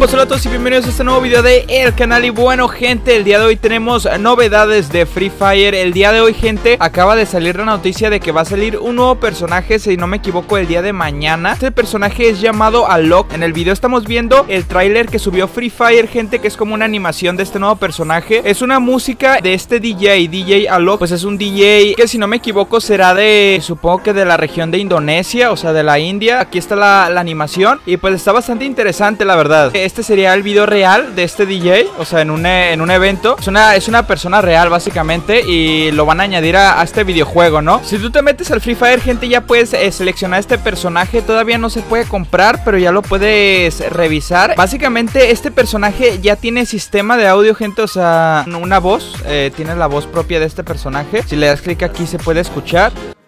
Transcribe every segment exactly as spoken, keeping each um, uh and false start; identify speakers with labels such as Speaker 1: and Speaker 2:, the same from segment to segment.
Speaker 1: Pues hola a todos y bienvenidos a este nuevo video de el canal. Y bueno gente, el día de hoy tenemos novedades de Free Fire. El día de hoy gente, acaba de salir la noticia de que va a salir un nuevo personaje, si no me equivoco el día de mañana. Este personaje es llamado Alok. En el video estamos viendo el tráiler que subió Free Fire gente, que es como una animación de este nuevo personaje. Es una música de este D J, D J Alok. Pues es un D J que si no me equivoco será de, supongo que de la región de Indonesia, o sea de la India. Aquí está la, la animación y pues está bastante interesante la verdad. Este sería el video real de este D J, o sea en un, en un evento. Es una, es una persona real básicamente y lo van a añadir a, a este videojuego, ¿no? Si tú te metes al Free Fire gente, ya puedes eh, seleccionar este personaje. Todavía no se puede comprar, pero ya lo puedes revisar. Básicamente este personaje ya tiene sistema de audio gente, o sea una voz, eh, tiene la voz propia de este personaje. Si le das clic aquí se puede escuchar.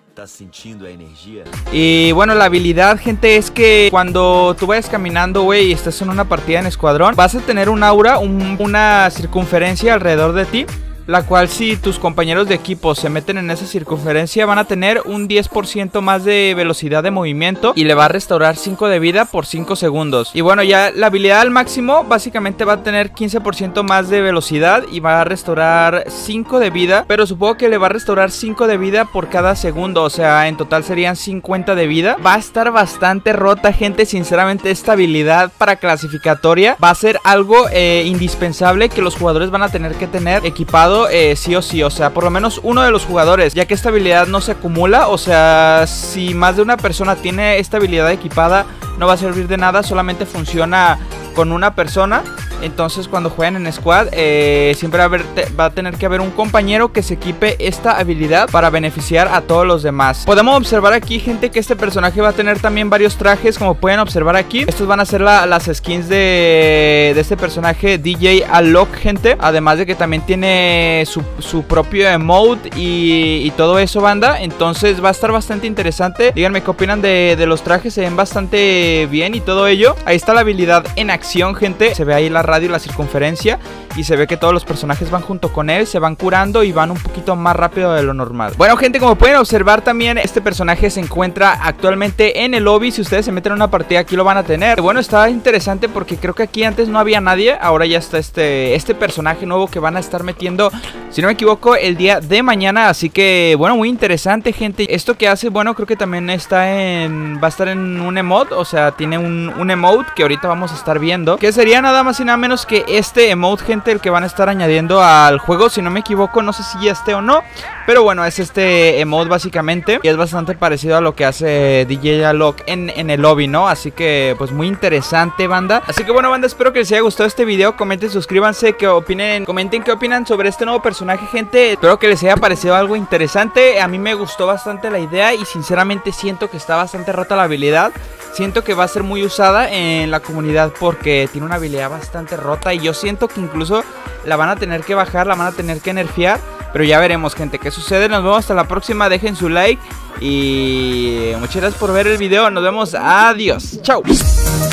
Speaker 1: Y bueno, la habilidad gente es que cuando tú vayas caminando, güey, y estás en una partida en escuadrón, vas a tener un aura, un, una circunferencia alrededor de ti, la cual si tus compañeros de equipo se meten en esa circunferencia van a tener un diez por ciento más de velocidad de movimiento y le va a restaurar cinco de vida por cinco segundos. Y bueno, ya la habilidad al máximo básicamente va a tener quince por ciento más de velocidad y va a restaurar cinco de vida, pero supongo que le va a restaurar cinco de vida por cada segundo, o sea en total serían cincuenta de vida. Va a estar bastante rota gente, sinceramente esta habilidad para clasificatoria va a ser algo eh, indispensable que los jugadores van a tener que tener equipado Eh, sí o sí, o sea, por lo menos uno de los jugadores, ya que esta habilidad no se acumula. O sea, si más de una persona tiene esta habilidad equipada, no va a servir de nada, solamente funciona con una persona. Entonces cuando jueguen en squad eh, siempre va a, haber, va a tener que haber un compañero que se equipe esta habilidad para beneficiar a todos los demás. Podemos observar aquí gente que este personaje va a tener también varios trajes, como pueden observar aquí. Estos van a ser la, las skins de, de este personaje D J Alok gente. Además de que también tiene su, su propio emote y, y todo eso banda. Entonces va a estar bastante interesante. Díganme qué opinan de, de los trajes, se ven bastante bien y todo ello. Ahí está la habilidad en acción gente. Se ve ahí la radio y la circunferencia y se ve que todos los personajes van junto con él, se van curando y van un poquito más rápido de lo normal. Bueno gente, como pueden observar también este personaje se encuentra actualmente en el lobby. Si ustedes se meten en una partida aquí lo van a tener. Bueno, está interesante porque creo que aquí antes no había nadie, ahora ya está este, este personaje nuevo que van a estar metiendo, si no me equivoco, el día de mañana. Así que bueno, muy interesante gente. Esto que hace, bueno, creo que también está en, va a estar en un emote, o sea tiene un, un emote que ahorita vamos a estar viendo, que sería nada más y nada menos que este emote gente, el que van a estar añadiendo al juego, si no me equivoco, no sé si ya esté o no, pero bueno, es este emote básicamente y es bastante parecido a lo que hace D J Alok en, en el lobby, ¿no? Así que pues muy interesante banda. Así que bueno banda, espero que les haya gustado este video, comenten, suscríbanse, que opinen, comenten qué opinan sobre este nuevo personaje gente. Espero que les haya parecido algo interesante. A mí me gustó bastante la idea y sinceramente siento que está bastante rota la habilidad. Siento que va a ser muy usada en la comunidad porque tiene una habilidad bastante rota y yo siento que incluso la van a tener que bajar, la van a tener que nerfear. Pero ya veremos gente qué sucede. Nos vemos hasta la próxima, dejen su like y muchas gracias por ver el video. Nos vemos, adiós, chao.